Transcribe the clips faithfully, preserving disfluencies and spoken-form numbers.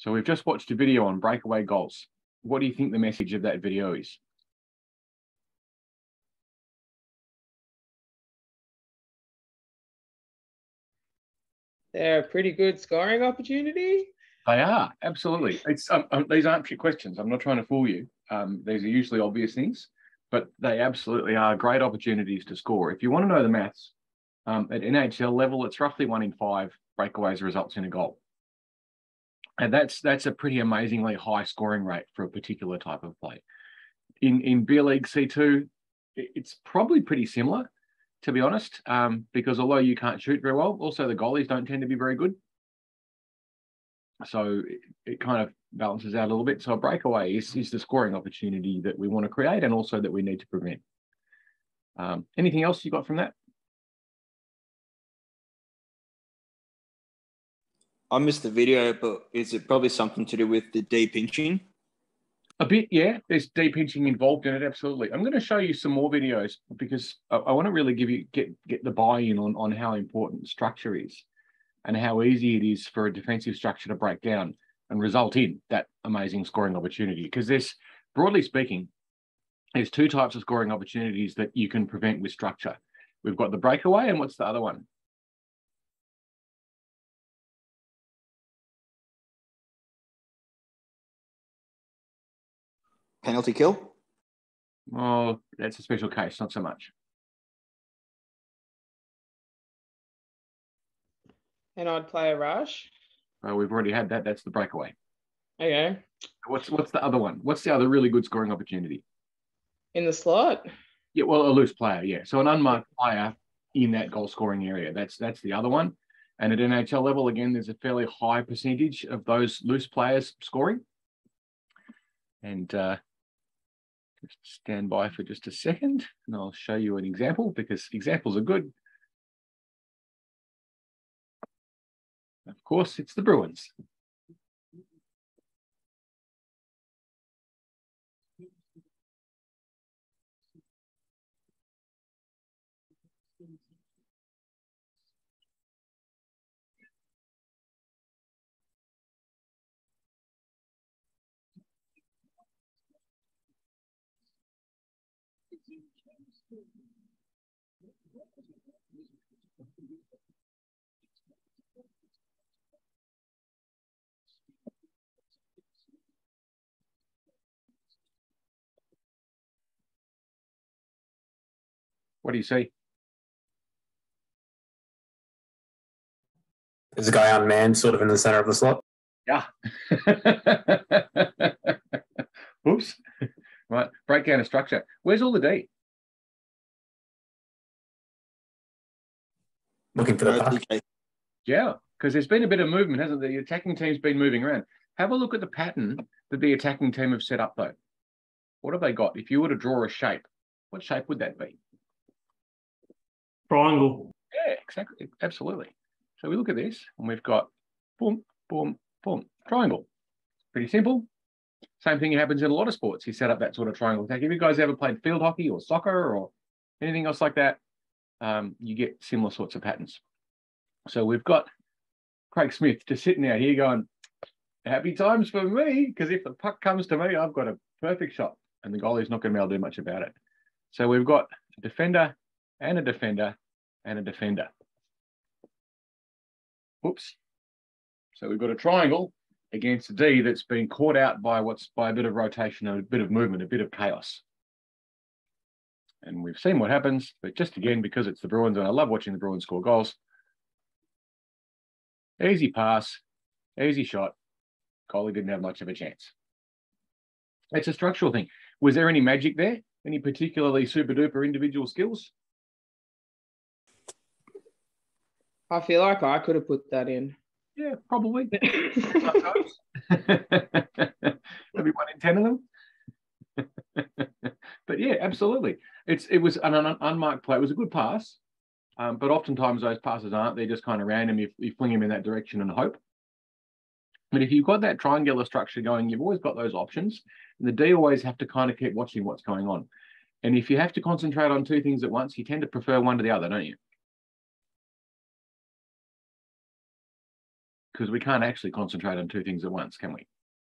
So we've just watched a video on breakaway goals. What do you think the message of that video is? They're a pretty good scoring opportunity. They are, absolutely. It's um, um, these aren't trick questions. I'm not trying to fool you. Um, these are usually obvious things, but they absolutely are great opportunities to score. If you want to know the maths, um, at N H L level, it's roughly one in five breakaways results in a goal. And that's that's a pretty amazingly high scoring rate for a particular type of play. In, in B League C two, it's probably pretty similar, to be honest, um, because although you can't shoot very well, also the goalies don't tend to be very good. So it, it kind of balances out a little bit. So a breakaway is, is the scoring opportunity that we want to create and also that we need to prevent. Um, anything else you got from that? I missed the video, but is it probably something to do with the de-pinching? A bit, yeah. There's de-pinching involved in it, absolutely. I'm going to show you some more videos because I, I want to really give you get get the buy-in on, on how important structure is and how easy it is for a defensive structure to break down and result in that amazing scoring opportunity. Because there's, broadly speaking, there's two types of scoring opportunities that you can prevent with structure. We've got the breakaway, and what's the other one? Penalty kill? Oh, that's a special case, not so much. And I'd play a rush. Uh, we've already had that. That's the breakaway. Okay. What's what's the other one? What's the other really good scoring opportunity? In the slot? Yeah, well, a loose player, yeah. So an unmarked player in that goal scoring area. That's that's the other one. And at N H L level, again, there's a fairly high percentage of those loose players scoring. And uh, just stand by for just a second, and I'll show you an example because examples are good. Of course, it's the Bruins. What do you see? There's a guy unmanned sort of in the center of the slot. Yeah. Oops. Right. Breakdown of structure. Where's all the D? Looking for the puck. Yeah, because there's been a bit of movement, hasn't there? The attacking team's been moving around. Have a look at the pattern that the attacking team have set up, though. What have they got? If you were to draw a shape, what shape would that be? Triangle. Yeah, exactly. Absolutely. So we look at this, and we've got boom, boom, boom, triangle. Pretty simple. Same thing happens in a lot of sports. You set up that sort of triangle attack. Have you guys ever played field hockey or soccer or anything else like that? Um, you get similar sorts of patterns. So we've got Craig Smith just sitting out here going, happy times for me, because if the puck comes to me, I've got a perfect shot, and the goalie's not going to be able to do much about it. So we've got a defender and a defender and a defender. Whoops. So we've got a triangle against a D that's been caught out by what's by a bit of rotation, a bit of movement, a bit of chaos. And we've seen what happens, but just again, because it's the Bruins, and I love watching the Bruins score goals. Easy pass, easy shot. Goalie didn't have much of a chance. It's a structural thing. Was there any magic there? Any particularly super duper individual skills? I feel like I could have put that in. Yeah, probably. Maybe one in ten of them. But yeah, absolutely. It's it was an un unmarked play. It was a good pass, um, but oftentimes those passes aren't. They're just kind of random. You, you fling them in that direction and hope. But if you've got that triangular structure going, you've always got those options. And the D always have to kind of keep watching what's going on. And if you have to concentrate on two things at once, you tend to prefer one to the other, don't you? because we can't actually concentrate on two things at once, can we?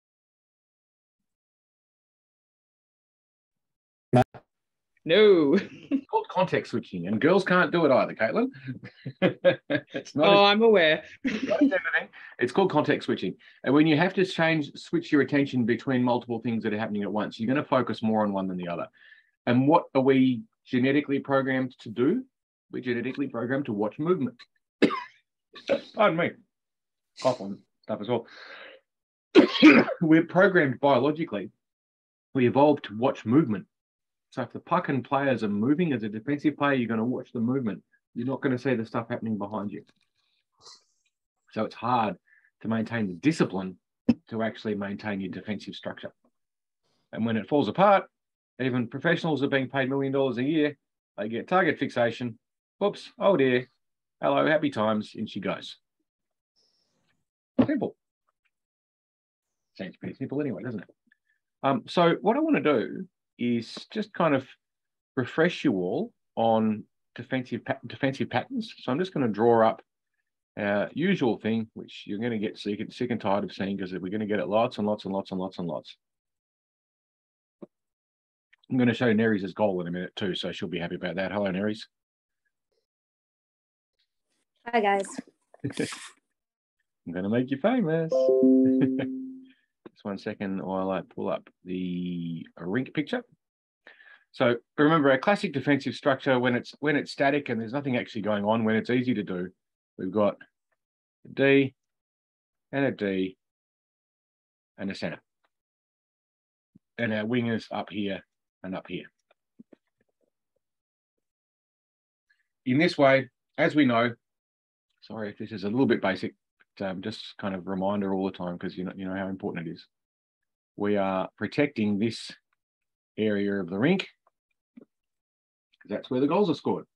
No. It's called context switching, and girls can't do it either, Caitlin. It's not. Oh, as, I'm aware. not as everything. It's called context switching, and when you have to change, switch your attention between multiple things that are happening at once, you're going to focus more on one than the other. And what are we genetically programmed to do? We're genetically programmed to watch movement. Pardon me. Cough on stuff as well. We're programmed biologically. We evolved to watch movement. So if the puck and players are moving as a defensive player, you're going to watch the movement. You're not going to see the stuff happening behind you. So it's hard to maintain the discipline to actually maintain your defensive structure. And when it falls apart, even professionals are being paid a million dollars a year. They get target fixation. Oops, oh dear. Hello, happy times. In she goes. Simple. Sounds pretty simple anyway, doesn't it? Um, so what I want to do is just kind of refresh you all on defensive defensive patterns. So I'm just going to draw up our usual thing, which you're going to get sick and, sick and tired of seeing because we're going to get it lots and lots and lots and lots and lots. I'm going to show Neres' goal in a minute too, so she'll be happy about that. Hello, Neres. Hi, guys. I'm going to make you famous. Just one second while I pull up the rink picture. So remember, a classic defensive structure, when it's when it's static and there's nothing actually going on, when it's easy to do, we've got a D and a D and a center. And our wingers up here and up here. In this way, as we know, sorry if this is a little bit basic, but um, just kind of reminder all the time because you know, you know how important it is. We are protecting this area of the rink because that's where the goals are scored.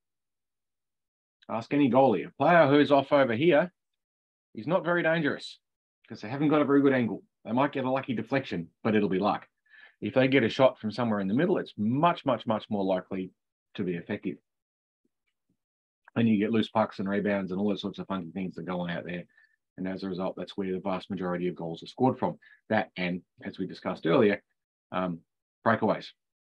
Ask any goalie. A player who's off over here is not very dangerous because they haven't got a very good angle. They might get a lucky deflection, but it'll be luck. If they get a shot from somewhere in the middle, it's much, much, much more likely to be effective. And you get loose pucks and rebounds and all those sorts of funky things that go on out there. And as a result, that's where the vast majority of goals are scored from. That and, as we discussed earlier, um, breakaways.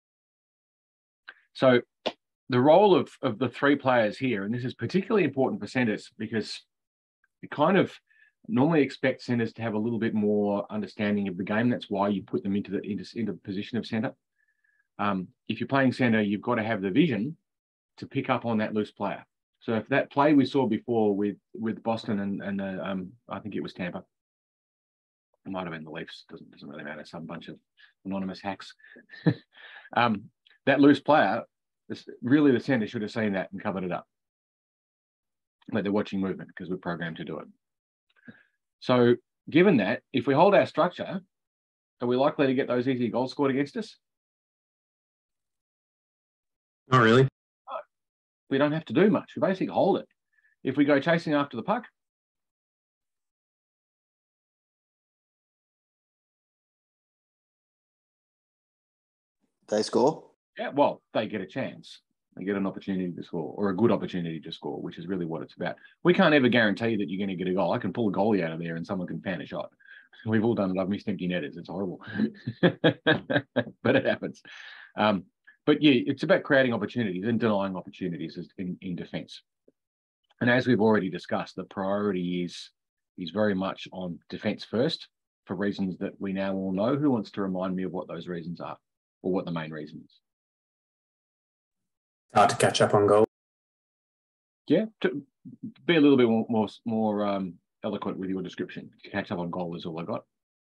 So the role of, of the three players here, and this is particularly important for centers because you kind of normally expect centers to have a little bit more understanding of the game. That's why you put them into the, into, into the position of center. Um, if you're playing center, you've got to have the vision to pick up on that loose player. So if that play we saw before with with Boston and and uh, um, I think it was Tampa, it might have been the Leafs. Doesn't doesn't really matter. Some bunch of anonymous hacks. um, that loose player, this, really the center should have seen that and covered it up. But they're watching movement because we're programmed to do it. So given that, if we hold our structure, are we likely to get those easy goals scored against us? Not really. We don't have to do much. We basically hold it. If we go chasing after the puck, They score. yeah, well, they get a chance. They get an opportunity to score or a good opportunity to score, which is really what it's about. We can't ever guarantee that you're going to get a goal. I can pull a goalie out of there and someone can fan a shot. We've all done it. I've missed empty netters. It's horrible, but it happens. Um, But yeah, it's about creating opportunities and denying opportunities in, in defence. And as we've already discussed, the priority is, is very much on defence first for reasons that we now all know. Who wants to remind me of what those reasons are or what the main reason is? Hard to catch up on goal. Yeah, to be a little bit more, more, more um, eloquent with your description. Catch up on goal is all I got.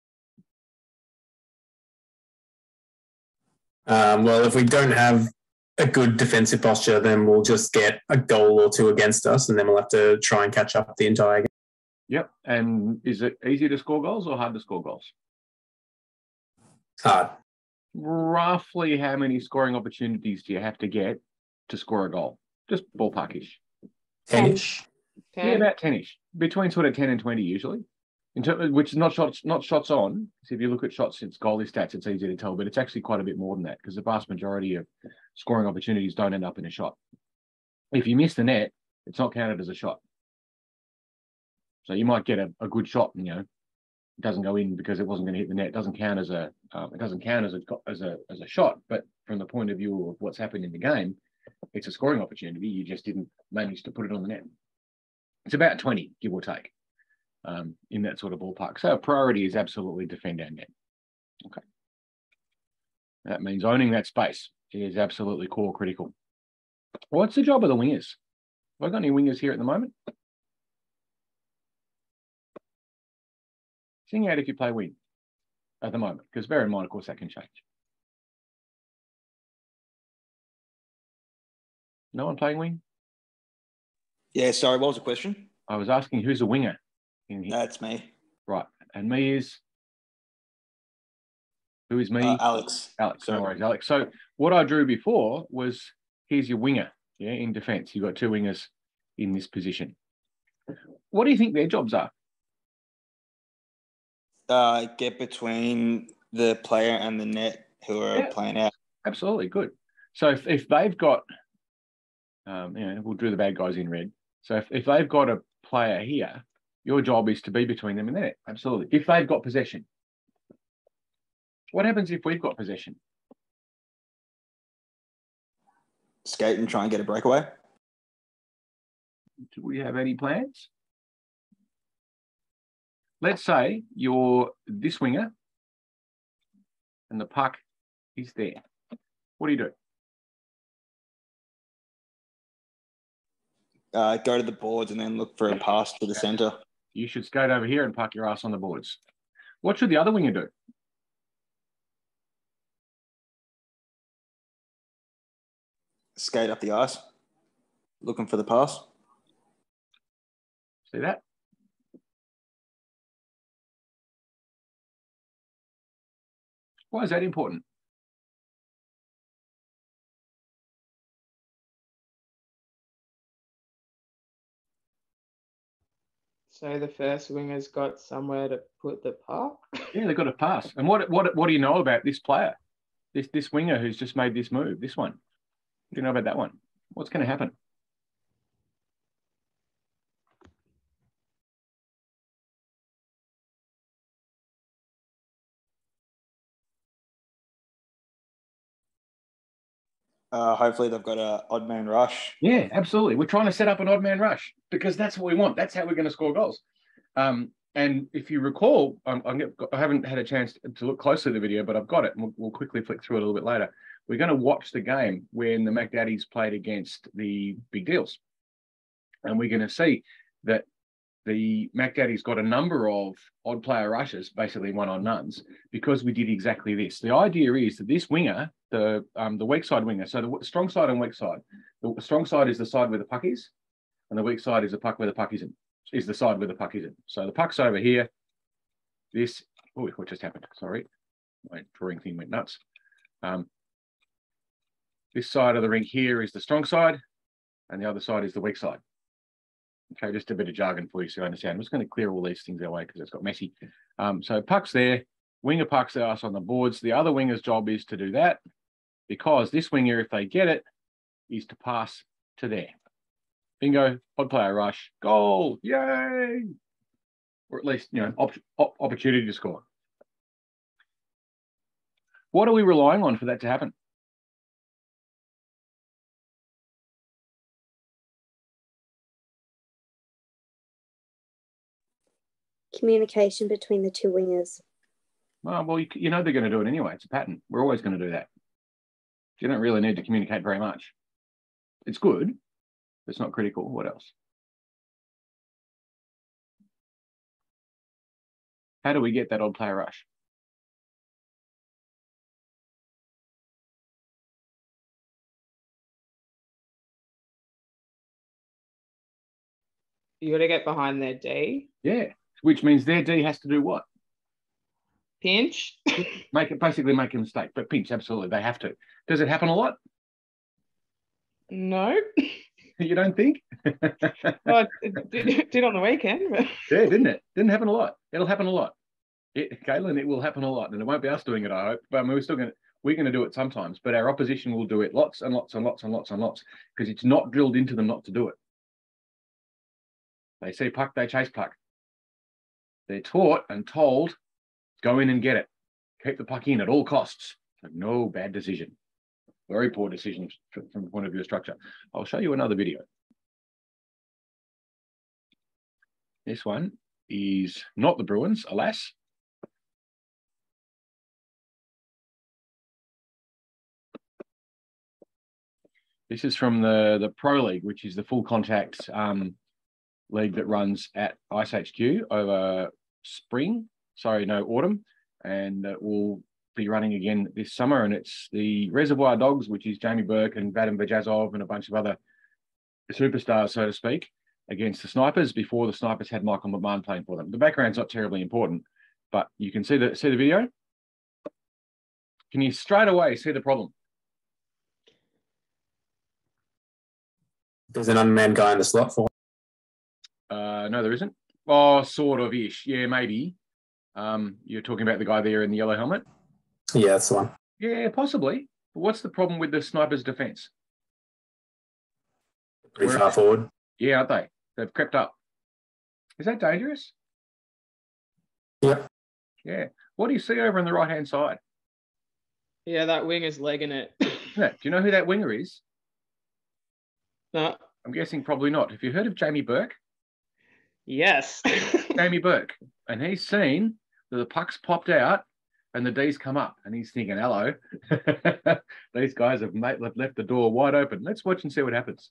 Um, well, if we don't have a good defensive posture, then we'll just get a goal or two against us, and then we'll have to try and catch up the entire game. Yep. And is it easy to score goals or hard to score goals? It's hard. Roughly how many scoring opportunities do you have to get to score a goal? Just ballparkish. ten-ish. ten. Yeah, about ten-ish. Between sort of ten and twenty usually. In terms, which is not shots, not shots on. So if you look at shots, it's goalie stats, it's easy to tell, but it's actually quite a bit more than that because the vast majority of scoring opportunities don't end up in a shot. If you miss the net, it's not counted as a shot. So you might get a, a good shot, and, you know, it doesn't go in because it wasn't going to hit the net. It doesn't count as a um, it doesn't count as a as a as a shot. But from the point of view of what's happened in the game, it's a scoring opportunity. You just didn't manage to put it on the net. It's about twenty, give or take, um, in that sort of ballpark. So our priority is absolutely defend our net. Okay. That means owning that space is absolutely core critical. What's the job of the wingers? Have I got any wingers here at the moment? Sing out if you play wing at the moment, because bear in mind, of course, that can change. No one playing wing? Yeah, sorry, what was the question? I was asking who's a winger in here. That's me. Right. And me is? Who is me? Uh, Alex. Alex, Sorry. no worries, Alex. So what I drew before was, here's your winger, yeah, in defence. You've got two wingers in this position. What do you think their jobs are? Uh, get between the player and the net who are Yeah. playing out. Absolutely, good. So if, if they've got, um, you know, we'll drew the bad guys in red. So if, if they've got a player here, your job is to be between them and the net. Absolutely. If they've got possession. What happens if we've got possession? Skate and try and get a breakaway. Do we have any plans? Let's say you're this winger and the puck is there. What do you do? Uh, go to the boards and then look for a pass to the centre. You should skate over here and park your ass on the boards. What should the other winger do? Skate up the ice, looking for the pass. See that? Why is that important? So the first winger's got somewhere to put the puck. Yeah, they've got to pass. And what what what do you know about this player? This this winger who's just made this move, this one. What do you know about that one? What's going to happen? Uh, hopefully they've got a odd man rush. Yeah, absolutely. We're trying to set up an odd man rush because that's what we want. That's how we're going to score goals. Um, and if you recall, I'm, I'm, I haven't had a chance to look closely at the video, but I've got it. And we'll, we'll quickly flick through it a little bit later. We're going to watch the game when the McDaddies played against the Big Deals. And we're going to see that the McDaddies got a number of odd player rushes, basically one on nones, because we did exactly this. The idea is that this winger, the um, the weak side winger, so the strong side and weak side, the strong side is the side where the puck is, and the weak side is the puck where the puck isn't, is the side where the puck isn't. So the puck's over here. This, oh, what just happened? Sorry, my drawing thing went nuts. Um, this side of the rink here is the strong side, and the other side is the weak side. Okay, just a bit of jargon for you so you understand. I'm just going to clear all these things away because it's got messy. Um, so puck's there, winger pucks are us on the boards. The other winger's job is to do that because this winger, if they get it, is to pass to there. Bingo, odd player rush, goal, yay! Or at least, you know, op op opportunity to score. What are we relying on for that to happen? Communication between the two wingers. Oh, well, you, you know they're going to do it anyway. It's a pattern. We're always going to do that. You don't really need to communicate very much. It's good, but it's not critical. What else? How do we get that odd player rush? You got to get behind their D. Yeah, which means their D has to do what? Pinch. Make it basically make a mistake, but pinch, absolutely, they have to. Does it happen a lot? No. You don't think? Well, it did, did on the weekend. But... Yeah, didn't it? Didn't happen a lot. It'll happen a lot. It, Caitlin, it will happen a lot, and it won't be us doing it, I hope. But I mean, we're still going to we're going to do it sometimes, but our opposition will do it lots and lots and lots and lots and lots because it's not drilled into them not to do it. They see puck, they chase puck. They're taught and told, go in and get it. Keep the puck in at all costs. So no bad decision. Very poor decision from the point of view of structure. I'll show you another video. This one is not the Bruins, alas. This is from the, the Pro League, which is the full contact um, league that runs at Ice H Q over spring, sorry, no, autumn, and uh, will be running again this summer. And it's the Reservoir Dogs, which is Jamie Burke and Vadim Vajazov and a bunch of other superstars, so to speak, against the Snipers before the Snipers had Michael McMahon playing for them. The background's not terribly important, but you can see the, see the video. Can you straight away see the problem? There's an unmanned guy in the slot for. Uh, no, there isn't. Oh, sort of ish. Yeah, maybe. Um, you're talking about the guy there in the yellow helmet? Yeah, that's the one. Yeah, possibly. But what's the problem with the Snipers' defense? Pretty Where- far forward. Yeah, aren't they? They've crept up. Is that dangerous? Yep. Yeah. What do you see over on the right-hand side? Yeah, that wing is legging it. Yeah. Do you know who that winger is? No. I'm guessing probably not. Have you heard of Jamie Burke? Yes. Jamie Burke. And he's seen that the puck's popped out and the D's come up. And he's thinking, hello, these guys have made, left the door wide open. Let's watch and see what happens.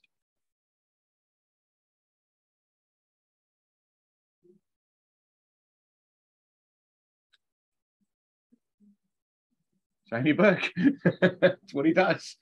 Jamie Burke. That's what he does.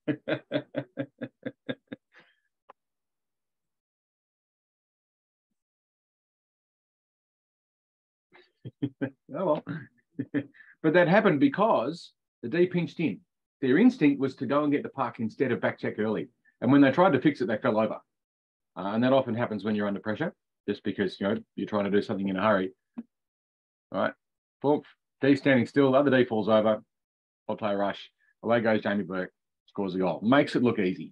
Oh, well. But that happened because the D pinched in. Their instinct was to go and get the puck instead of back check early. And when they tried to fix it, they fell over. Uh, and that often happens when you're under pressure, just because, you know, you're trying to do something in a hurry. All right. Boom. D standing still, the other D falls over. Odd play rush. Away goes Jamie Burke, scores a goal. Makes it look easy.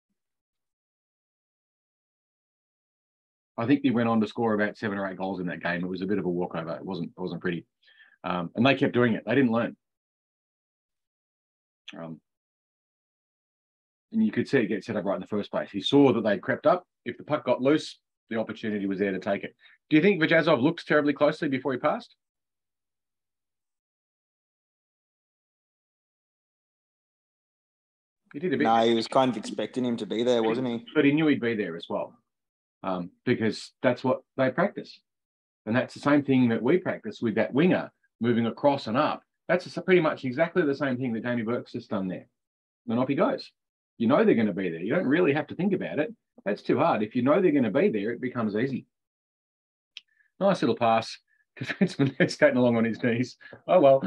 I think he went on to score about seven or eight goals in that game. It was a bit of a walkover. It wasn't, it wasn't pretty. Um, and they kept doing it. They didn't learn. Um, and you could see it get set up right in the first place. He saw that they'd crept up. If the puck got loose, the opportunity was there to take it. Do you think Vajazov looked terribly closely before he passed? He did a bit. No, he was kind of expecting him to be there, wasn't he? But he knew he'd be there as well, um, because that's what they practice. And that's the same thing that we practice with that winger moving across and up. That's pretty much exactly the same thing that Jamie Burke's just done there. Then off he goes. You know they're going to be there. You don't really have to think about it. That's too hard. If you know they're going to be there, it becomes easy. Nice little pass. Defenseman that's skating along on his knees. Oh, well.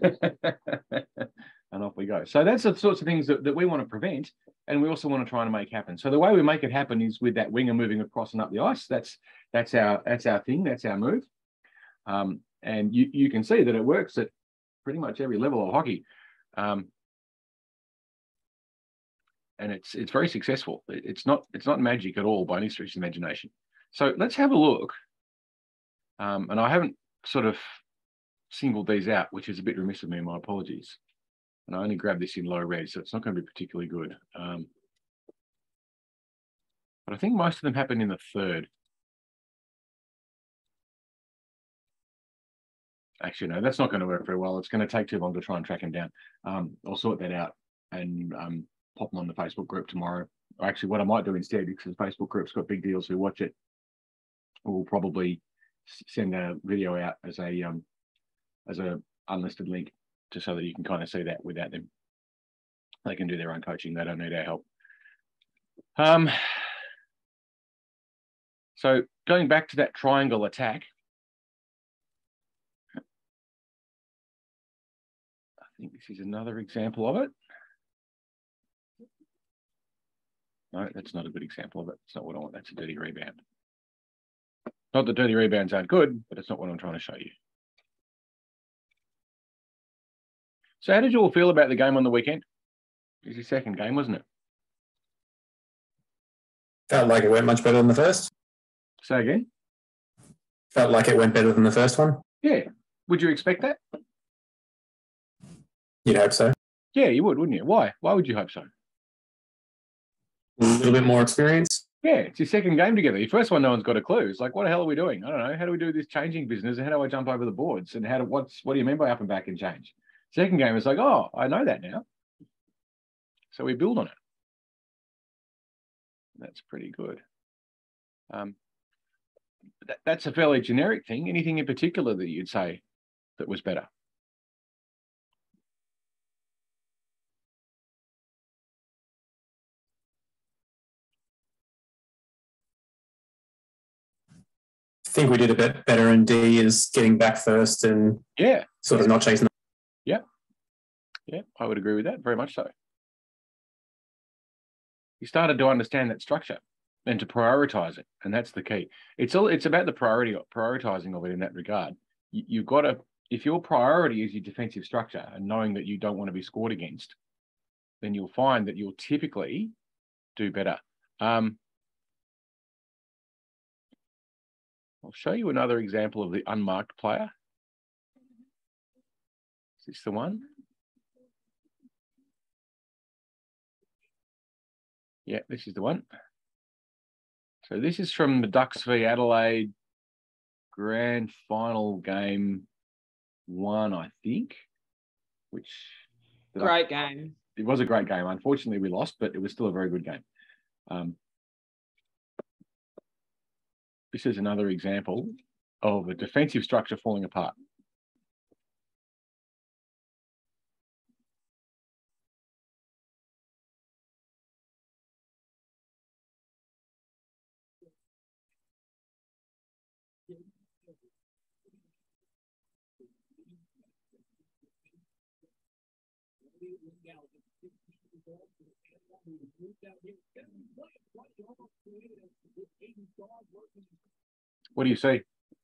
And off we go. So that's the sorts of things that, that we want to prevent, and we also want to try and make happen. So the way we make it happen is with that winger moving across and up the ice. That's that's our that's our thing. That's our move. Um, and you you can see that it works at pretty much every level of hockey, um, and it's it's very successful. It, it's not it's not magic at all by any stretch of the imagination. So let's have a look. Um, and I haven't sort of singled these out, which is a bit remiss of me. My apologies. And I only grabbed this in low red, so it's not going to be particularly good. Um, but I think most of them happen in the third. Actually, no, that's not going to work very well. It's going to take too long to try and track him down. Um, I'll sort that out and um, pop them on the Facebook group tomorrow. Or actually, what I might do instead, because the Facebook group's got big deals who watch it, we'll probably send a video out as a um, as a unlisted link, just so that you can kind of see that without them. They can do their own coaching. They don't need our help. Um, so going back to that triangle attack, I think this is another example of it. No, that's not a good example of it. It's not what I want. That's a dirty rebound. Not that dirty rebounds aren't good, but it's not what I'm trying to show you. So how did you all feel about the game on the weekend? It was your second game, wasn't it? Felt like it went much better than the first. Say again? Felt like it went better than the first one. Yeah. Would you expect that? You'd hope so. Yeah, you would, wouldn't you? Why? Why would you hope so? A little bit more experience. Yeah, it's your second game together. Your first one, no one's got a clue. It's like, what the hell are we doing? I don't know. How do we do this changing business? And how do I jump over the boards? And how do what's what do you mean by up and back and change? Second game is like, oh, I know that now. So we build on it. That's pretty good. Um, that, that's a fairly generic thing. Anything in particular that you'd say that was better? I think we did a bit better in D is getting back first and yeah, sort of not chasing. Yeah, yeah, I would agree with that very much so. You started to understand that structure and to prioritize it, and that's the key. It's all it's about the priority prioritizing of it in that regard. You, you've got to, if your priority is your defensive structure and knowing that you don't want to be scored against, then you'll find that you'll typically do better. Um, I'll show you another example of the unmarked player. Is this the one? Yeah, this is the one. So this is from the Ducks v Adelaide grand final game one, I think, which... Great game. It was a great game. Unfortunately, we lost, but it was still a very good game. Um, This is another example of a defensive structure falling apart. What do you see?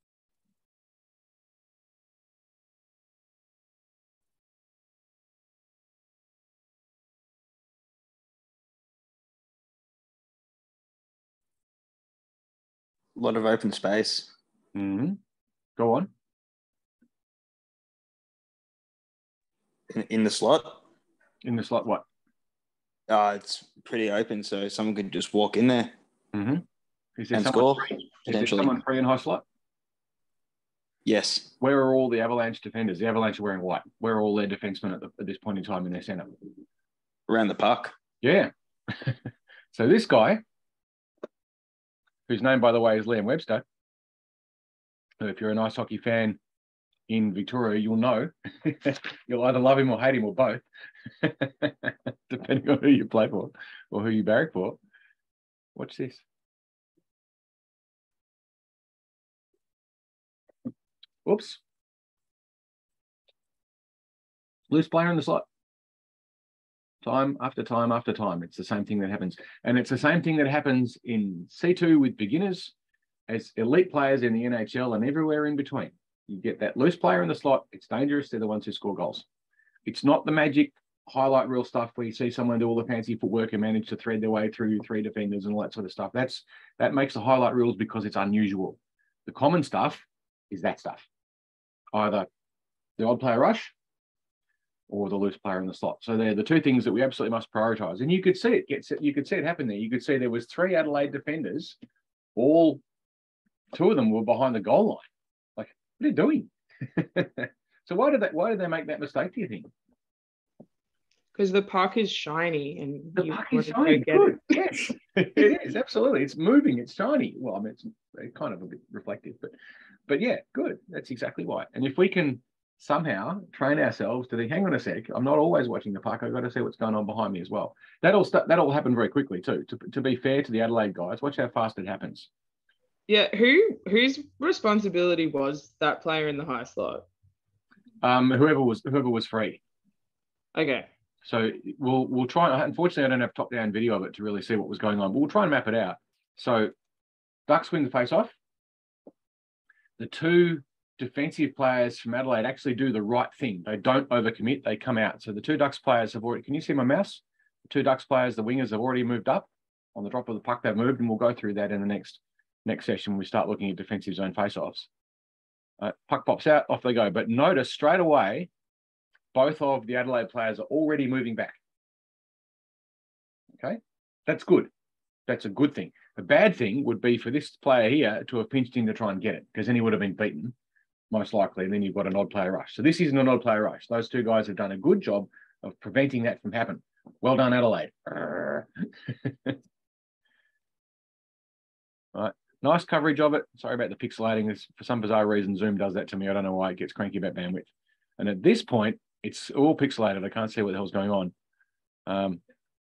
A lot of open space. Mm-hmm. Go on. In, in the slot. In the slot, what? Uh, it's pretty open, so someone could just walk in there Mm-hmm. Is there and someone score, free? Is there potentially. someone free in high slot? Yes. Where are all the Avalanche defenders? The Avalanche are wearing white. Where are all their defensemen at, the, at this point in time in their centre? Around the puck. Yeah. So this guy, whose name, by the way, is Liam Webster, who, if you're an ice hockey fan in Victoria, you'll know. You'll either love him or hate him or both, depending on who you play for or who you barrack for. Watch this. Oops. Loose player in the slot. Time after time after time. It's the same thing that happens. And it's the same thing that happens in C two with beginners, as elite players in the N H L and everywhere in between. You get that loose player in the slot. It's dangerous. They're the ones who score goals. It's not the magic highlight reel stuff where you see someone do all the fancy footwork and manage to thread their way through three defenders and all that sort of stuff. That's that makes the highlight reels because it's unusual. The common stuff is that stuff. Either the odd player rush or the loose player in the slot. So they're the two things that we absolutely must prioritize. And you could see it get you could see it happen there. You could see there was three Adelaide defenders, all two of them were behind the goal line. Like, what are you doing? So why did that why did they make that mistake, do you think? Because the puck is shiny and The you puck want is to shiny. go get Good. it. Yes, it is absolutely. It's moving. It's shiny. Well, I mean, it's kind of a bit reflective, but but yeah, good. That's exactly why. And if we can somehow train ourselves to think, hang on a sec, I'm not always watching the puck. I've got to see what's going on behind me as well. That'll st- that'll happen very quickly too. To to be fair to the Adelaide guys, watch how fast it happens. Yeah, who whose responsibility was that player in the high slot? Um, whoever was whoever was free. Okay. So we'll we'll try. Unfortunately, I don't have top down video of it to really see what was going on, but we'll try and map it out. So Ducks win the face off. The two defensive players from Adelaide actually do the right thing. They don't overcommit. They come out. So the two Ducks players have already. Can you see my mouse? The two Ducks players, the wingers, have already moved up on the drop of the puck. They've moved, and we'll go through that in the next next session, we start looking at defensive zone face-offs. Uh, puck pops out, off they go. But notice straight away, both of the Adelaide players are already moving back. Okay, that's good. That's a good thing. The bad thing would be for this player here to have pinched in to try and get it, because then he would have been beaten, most likely, and then you've got an odd player rush. So this isn't an odd player rush. Those two guys have done a good job of preventing that from happening. Well done, Adelaide. All right. Nice coverage of it. Sorry about the pixelating. This, for some bizarre reason, Zoom does that to me. I don't know why it gets cranky about bandwidth. And at this point, it's all pixelated. I can't see what the hell's going on. Um,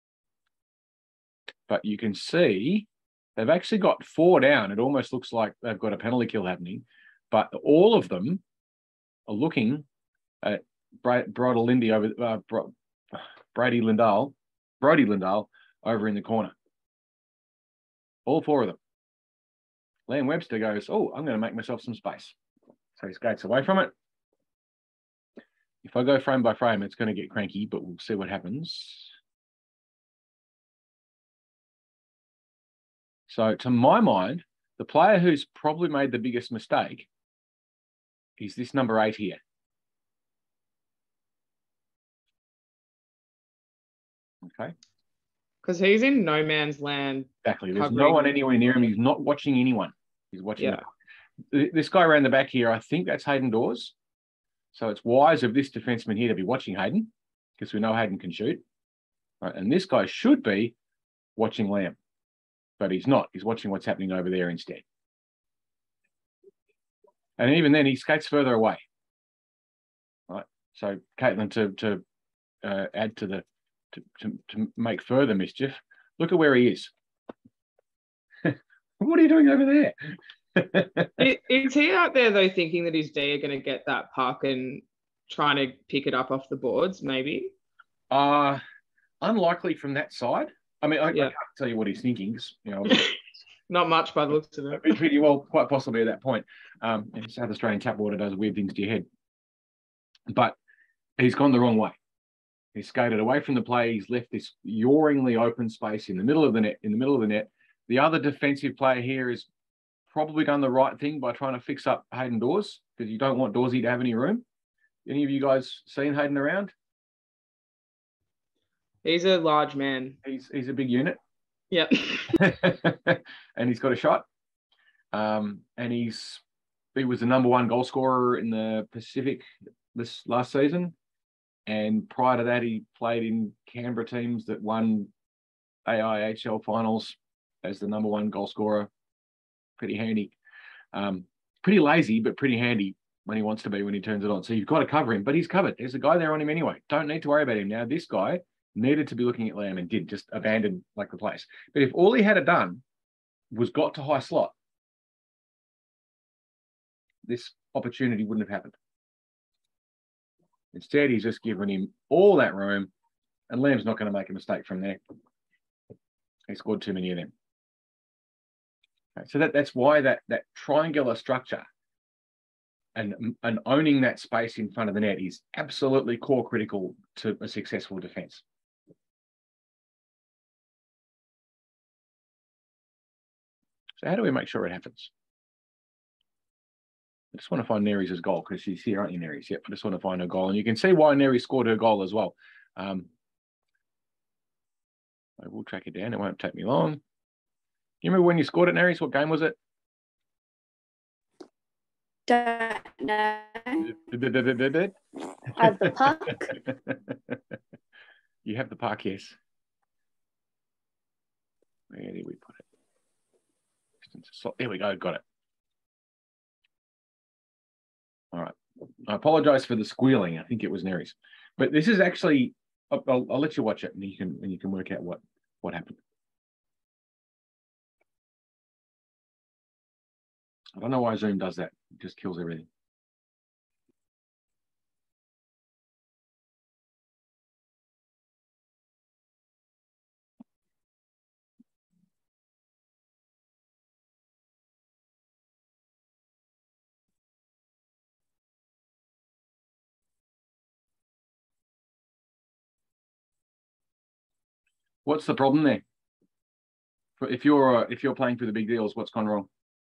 but you can see they've actually got four down. It almost looks like they've got a penalty kill happening. But all of them are looking at Brody Lindy over uh, Bro Brady Lindahl, Brody Lindahl over in the corner. All four of them. Liam Webster goes, oh, I'm going to make myself some space. So he skates away from it. If I go frame by frame, it's going to get cranky, but we'll see what happens. So to my mind, the player who's probably made the biggest mistake is this number eight here. Okay. Because he's in no man's land. Exactly. There's covering... no one anywhere near him. He's not watching anyone. He's watching. Yeah. This guy around the back here, I think that's Hayden Dawes. So it's wise of this defenseman here to be watching Hayden, because we know Hayden can shoot. Right. And this guy should be watching Lamb, but he's not. He's watching what's happening over there instead. And even then, he skates further away. Right. So Caitlin, to to uh, add to the to, to to make further mischief, look at where he is. What are you doing over there? Is he out there though thinking that his D are going to get that puck and trying to pick it up off the boards? Maybe. Uh unlikely from that side. I mean, I, yeah. I can't tell you what he's thinking. You know. Not much by the looks of it. Pretty well, quite possibly at that point. Um, and South Australian tap water does weird things to your head. But he's gone the wrong way. He's skated away from the play. He's left this yawingly open space in the middle of the net. In the middle of the net, the other defensive player here has probably done the right thing by trying to fix up Hayden Dawes, because you don't want Dawsey to have any room. Any of you guys seen Hayden around? He's a large man. He's he's a big unit. Yeah. And he's got a shot. Um, and he's he was the number one goal scorer in the Pacific this last season. And prior to that, he played in Canberra teams that won A I H L finals as the number one goal scorer. Pretty handy. Um, pretty lazy, but pretty handy when he wants to be, when he turns it on. So you've got to cover him, but he's covered. There's a guy there on him anyway. Don't need to worry about him. Now, this guy needed to be looking at Lamb and did, just abandon like the place. But if all he had done was got to high slot, this opportunity wouldn't have happened. Instead, he's just given him all that room, and Lamb's not going to make a mistake from there. He scored too many of them. Okay, so that, that's why that, that triangular structure and, and owning that space in front of the net is absolutely core critical to a successful defence. So how do we make sure it happens? I just want to find Neres' goal, because she's here, aren't you, Neres? Yep, I just want to find her goal. And you can see why Neres scored her goal as well. Um, I will track it down. It won't take me long. You remember when you scored it, Neres? What game was it? Don't know. I have the puck. You have the puck, yes. Where did we put it? There we go, got it. All right. I apologize for the squealing. I think it was Neres. But this is actually, I'll, I'll, I'll let you watch it, and you can and you can work out what, what happened. I don't know why Zoom does that. It just kills everything. What's the problem there? If you're uh, if you're playing for the big deals, what's gone wrong?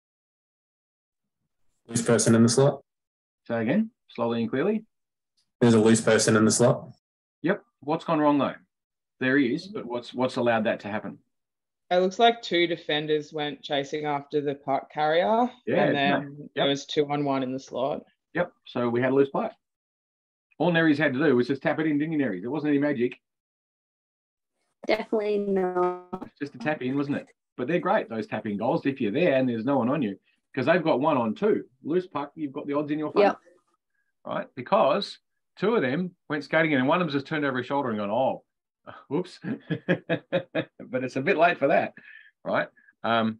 Loose person in the slot. Say again, slowly and clearly. There's a loose person in the slot. Yep. What's gone wrong though? There is, but what's what's allowed that to happen? It looks like two defenders went chasing after the puck carrier, Yeah, and no. then Yep. there was two on one in the slot. Yep. So we had a loose play. All Neres had to do was just tap it in, didn't you, Neres? It wasn't any magic. Definitely not. It's just a tap in, wasn't it? But they're great, those tap in goals, if you're there and there's no one on you, because they've got one on two. Loose puck, you've got the odds in your favor. Yep. Right? Because two of them went skating in and one of them just turned over his shoulder and gone, oh, whoops. But it's a bit late for that, right? Um,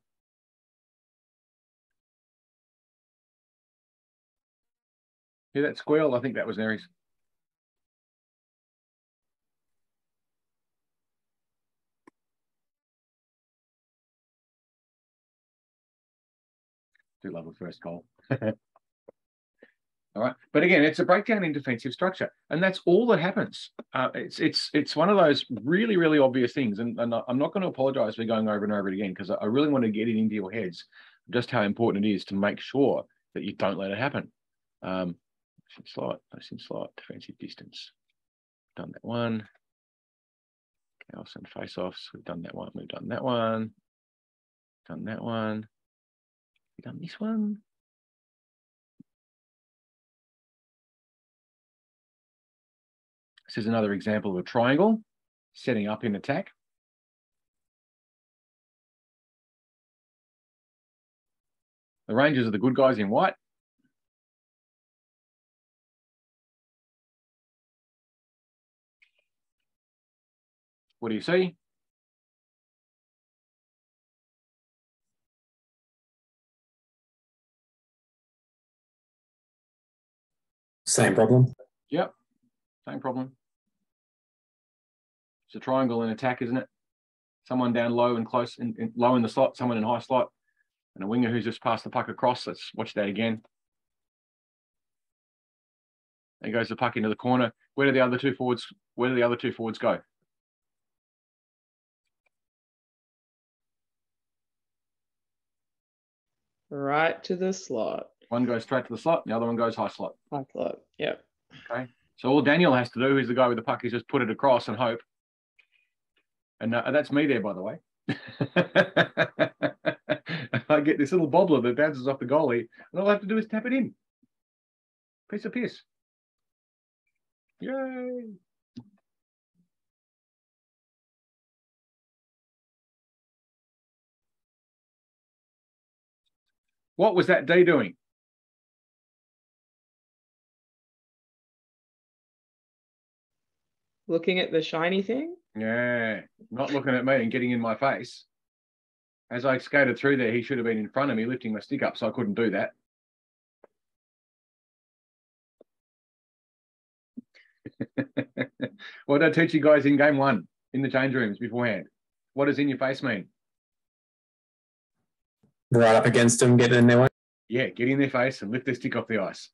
hear that squeal? I think that was Neres. Do love a first goal. All right, but again, it's a breakdown in defensive structure, and that's all that happens. Uh, it's it's it's one of those really really obvious things, and, and I'm not going to apologise for going over and over it again because I really want to get it into your heads just how important it is to make sure that you don't let it happen. Um, slot, in slot, defensive distance. Done that one. Chaos and face-offs. We've done that one. We've done that one. Done that one. We've done this one. This is another example of a triangle setting up in attack. The Rangers are the good guys in white. What do you see? Same problem. Yep, same problem. It's a triangle in attack, isn't it? Someone down low and close, in, in, low in the slot, someone in high slot, and a winger who's just passed the puck across. Let's watch that again. There goes the puck into the corner. Where do the other two forwards? Where do the other two forwards go? Right to the slot. One goes straight to the slot, and the other one goes high slot. High slot. Yep. Okay. So all Daniel has to do, who's the guy with the puck, is just put it across and hope. And uh, that's me there, by the way. I get this little bobbler that bounces off the goalie, and all I have to do is tap it in. Piece of piss. Yay. What was that D doing? Looking at the shiny thing? Yeah, not looking at me and getting in my face. As I skated through there, he should have been in front of me lifting my stick up, so I couldn't do that. What did I teach you guys in game one in the change rooms beforehand? What does in your face mean? Right up against them, get in their way. Yeah, get in their face and lift their stick off the ice.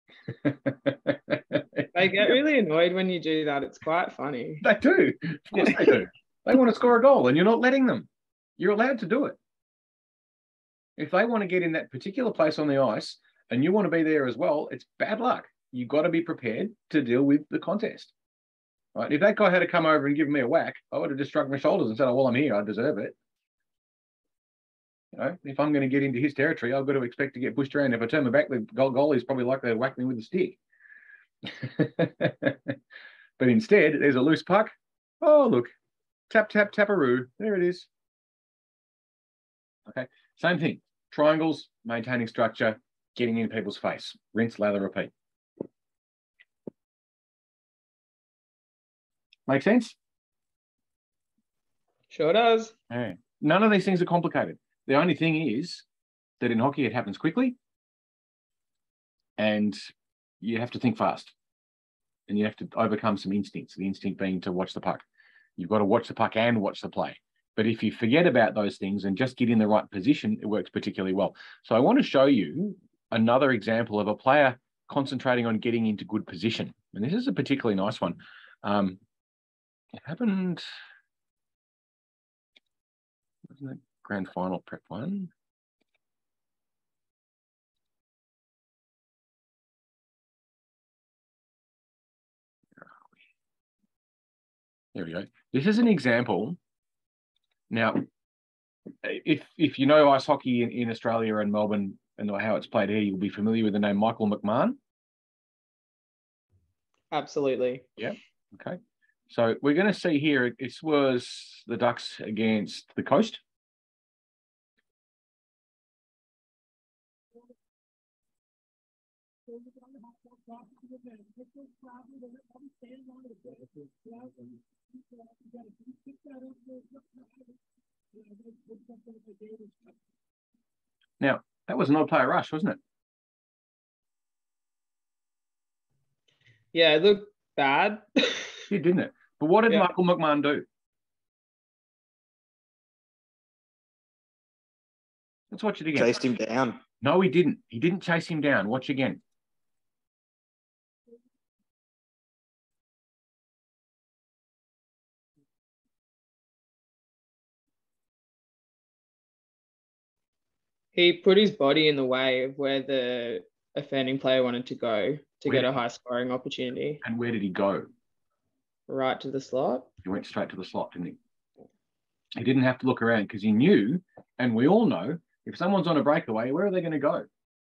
They get really annoyed when you do that. It's quite funny. They do. Of course they do. They want to score a goal and you're not letting them. You're allowed to do it. If they want to get in that particular place on the ice and you want to be there as well, it's bad luck. You've got to be prepared to deal with the contest. Right? If that guy had to come over and give me a whack, I would have just shrugged my shoulders and said, oh, well, I'm here. I deserve it. You know, if I'm going to get into his territory, I've got to expect to get pushed around. If I turn my back, the goal goalie's probably likely to whack me with a stick. But instead, there's a loose puck. Oh, look. Tap, tap, taparoo. There it is. Okay, same thing. Triangles, maintaining structure, getting in people's face. Rinse, lather, repeat. Make sense? Sure does. Yeah. None of these things are complicated. The only thing is that in hockey, it happens quickly and you have to think fast and you have to overcome some instincts, the instinct being to watch the puck. You've got to watch the puck and watch the play. But if you forget about those things and just get in the right position, it works particularly well. So I want to show you another example of a player concentrating on getting into good position. And this is a particularly nice one. Um, it happened, wasn't it grand final prep one? There we go. This is an example. Now, if if you know ice hockey in, in Australia and Melbourne and how it's played here, you'll be familiar with the name Michael McMahon. Absolutely. Yeah. Okay. So we're going to see here, this was the Ducks against the Coast. Now, that was an odd player rush, wasn't it? Yeah, it looked bad. It didn't it? But what did Yeah. Michael McMahon do? Let's watch it again. Chased him down. No, he didn't. He didn't chase him down. Watch again. He put his body in the way of where the offending player wanted to go to Where get a did- high scoring opportunity. And where did he go? Right to the slot. He went straight to the slot, didn't he? He didn't have to look around because he knew, and we all know, if someone's on a breakaway, where are they going to go?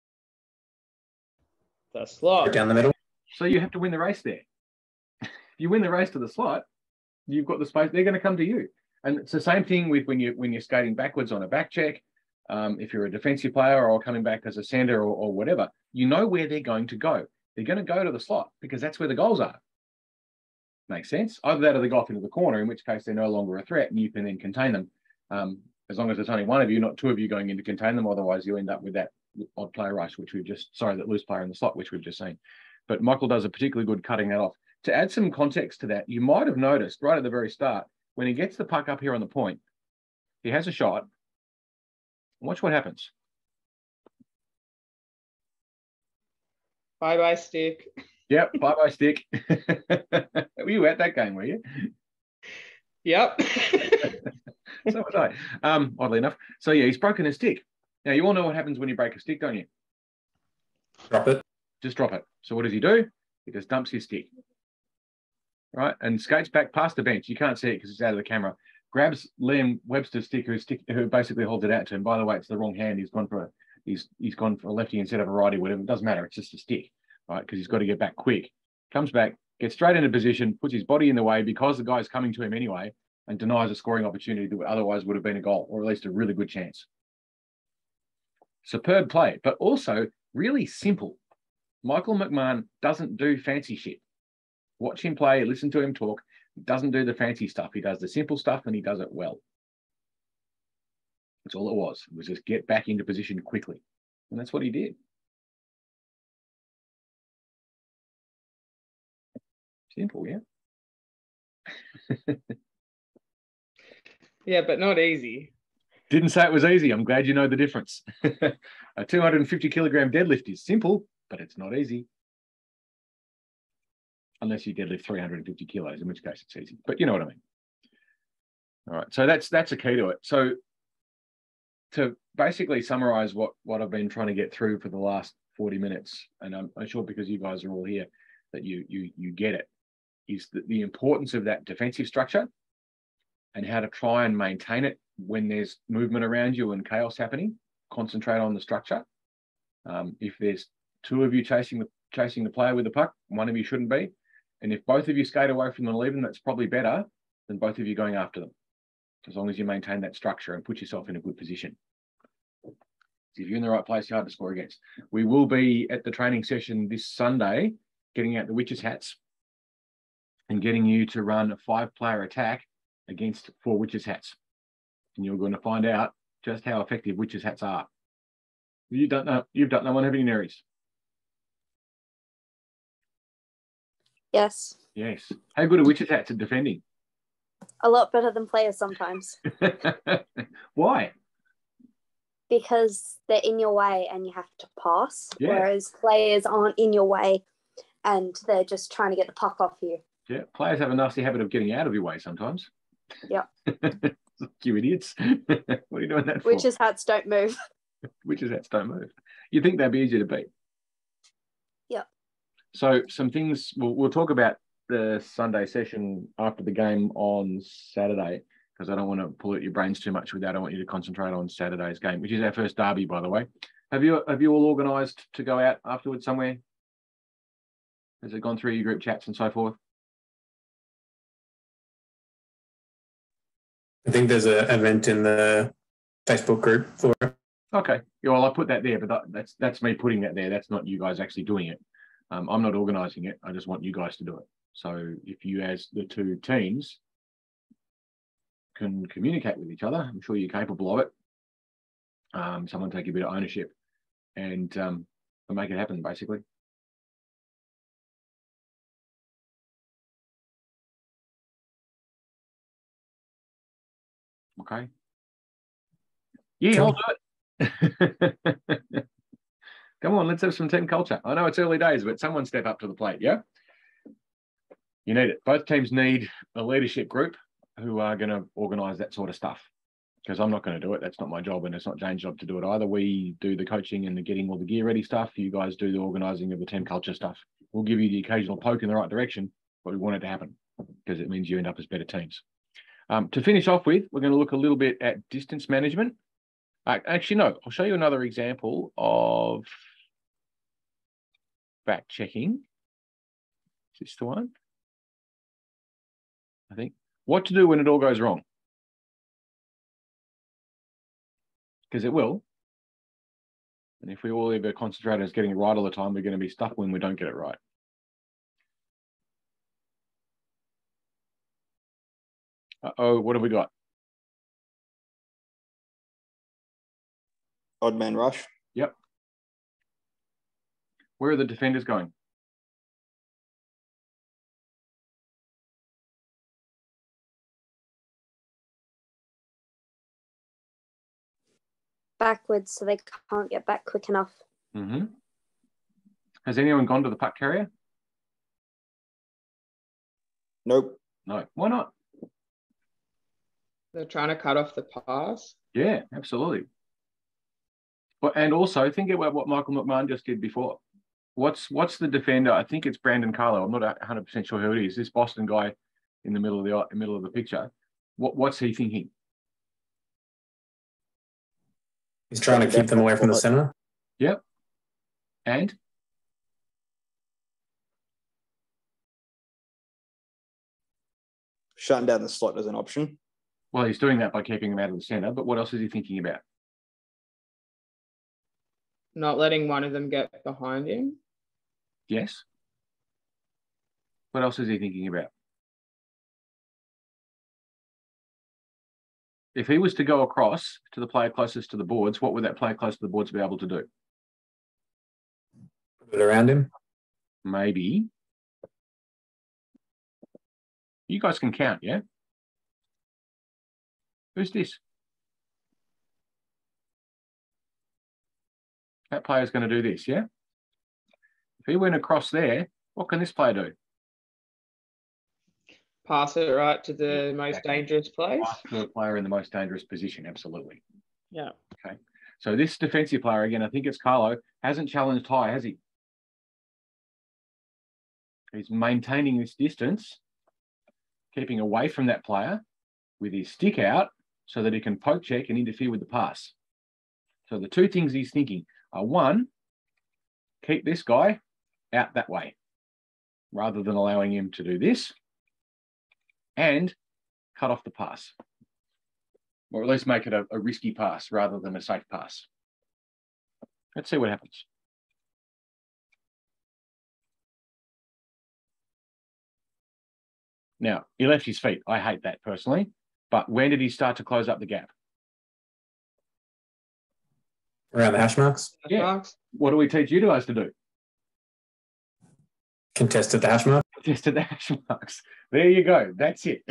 The slot. Down the middle. So you have to win the race there. If you win the race to the slot, you've got the space. They're going to come to you. And it's the same thing with when you when you're skating backwards on a back check. Um, if you're a defensive player or coming back as a sender or, or whatever, you know where they're going to go. They're going to go to the slot because that's where the goals are. Makes sense. Either that or they go off into the corner, in which case they're no longer a threat and you can then contain them. Um, as long as there's only one of you, not two of you going in to contain them. Otherwise, you end up with that odd player rush, which we've just, sorry, that loose player in the slot, which we've just seen. But Michael does a particularly good cutting that off. To add some context to that, you might have noticed right at the very start, when he gets the puck up here on the point, he has a shot. Watch what happens. Bye bye stick. Yep, bye-bye stick. Were you at that game, were you? Yep. So was I, um, oddly enough. So yeah, he's broken a stick. Now, you all know what happens when you break a stick, don't you? Drop it. Just drop it. So what does he do? He just dumps his stick, right? And skates back past the bench. You can't see it because it's out of the camera. Grabs Liam Webster's stick, who, stick, who basically holds it out to him. By the way, it's the wrong hand. He's gone for a, he's he's gone for a lefty instead of a righty, whatever. It doesn't matter. It's just a stick, right? Because he's got to get back quick. Comes back, gets straight into position, puts his body in the way because the guy's coming to him anyway, and denies a scoring opportunity that otherwise would have been a goal, or at least a really good chance. Superb play, but also really simple. Michael McMahon doesn't do fancy shit. Watch him play, listen to him talk. He doesn't do the fancy stuff. He does the simple stuff and he does it well. That's all it was. It was just get back into position quickly. And that's what he did. Simple, yeah? Yeah, but not easy. Didn't say it was easy. I'm glad you know the difference. A two hundred fifty kilogram deadlift is simple, but it's not easy. Unless you deadlift three hundred fifty kilos, in which case it's easy. But you know what I mean. All right, so that's that's a key to it. So to basically summarize what, what I've been trying to get through for the last forty minutes, and I'm, I'm sure because you guys are all here that you you you get it, is the, the importance of that defensive structure and how to try and maintain it when there's movement around you and chaos happening. Concentrate on the structure. Um, if there's two of you chasing the chasing the player with the puck, one of you shouldn't be. And if both of you skate away from them and leave them, that's probably better than both of you going after them, as long as you maintain that structure and put yourself in a good position. If you're in the right place, you're hard to score against. We will be at the training session this Sunday, getting out the witches' hats and getting you to run a five-player attack against four witches' hats. And you're going to find out just how effective witches' hats are. You don't know. You've done no one have any nerries. Yes. Yes. How good are witches' hats at defending? A lot better than players sometimes Why? because they're in your way and you have to pass, Yeah. whereas players aren't in your way and they're just trying to get the puck off you. Yeah, players have a nasty habit of getting out of your way sometimes. Yep. You idiots. What are you doing that for? Witches' hats don't move. Witches' hats don't move. You'd think they'd be easier to beat. Yep. So some things, we'll, we'll talk about the Sunday session after the game on Saturday, because I don't want to pollute your brains too much with that. I want you to concentrate on Saturday's game, which is our first derby, by the way. Have you have you all organised to go out afterwards somewhere? Has it gone through your group chats and so forth? I think there's an event in the Facebook group for it. Okay. Yeah, well, I put that there, but that, that's that's me putting that there. That's not you guys actually doing it. Um, I'm not organising it. I just want you guys to do it. So if you, as the two teams, can communicate with each other, I'm sure you're capable of it. Um, someone take a bit of ownership and um, make it happen, basically. Okay. Yeah, Sure. I'll do it. Come on, let's have some team culture. I know it's early days, but someone step up to the plate, yeah? You need it. Both teams need a leadership group who are going to organise that sort of stuff, because I'm not going to do it. That's not my job, and it's not Jane's job to do it either. We do the coaching and the getting all the gear ready stuff. You guys do the organising of the team culture stuff. We'll give you the occasional poke in the right direction, but we want it to happen because it means you end up as better teams. Um, to finish off with, we're going to look a little bit at distance management. Uh, actually, no, I'll show you another example of back checking. Is this the one? I think. What to do when it all goes wrong. Because it will. And if we all ever concentrate on getting it right all the time, we're going to be stuck when we don't get it right. Uh-oh, what have we got? Odd man rush. Yep. Where are the defenders going? Backwards, so they can't get back quick enough. Mm-hmm. Has anyone gone to the puck carrier? Nope. No. Why not? They're trying to cut off the pass. Yeah, absolutely. But and also think about what Michael McMahon just did before. What's what's the defender? I think it's Brandon Carlo. I'm not one hundred percent sure who it is. This Boston guy in the middle of the middle of the picture. What what's he thinking? He's trying to keep them away from the center. Yep. And Shutting down the slot as an option. well, he's doing that by keeping them out of the center. But what else is he thinking about? Not letting one of them get behind him. Yes. What else is he thinking about? If he was to go across to the player closest to the boards, what would that player close to the boards be able to do? Put it around him. Maybe. You guys can count, yeah? Who's this? That player's going to do this, yeah? If he went across there, what can this player do? Pass it right to the most Exactly. dangerous place. Pass to a player in the most dangerous position, absolutely. Yeah. Okay. So this defensive player, again, I think it's Carlo, hasn't challenged high, has he? He's maintaining this distance, keeping away from that player with his stick out so that he can poke check and interfere with the pass. So the two things he's thinking are, one, keep this guy out that way rather than allowing him to do this, and cut off the pass, or at least make it a, a risky pass rather than a safe pass. Let's see what happens. Now, he left his feet. I hate that personally. But when did he start to close up the gap? Around the hash marks. Yeah. Marks. What do we teach you guys to do? Contest at the hash mark. Just to the hash marks. There you go. That's it.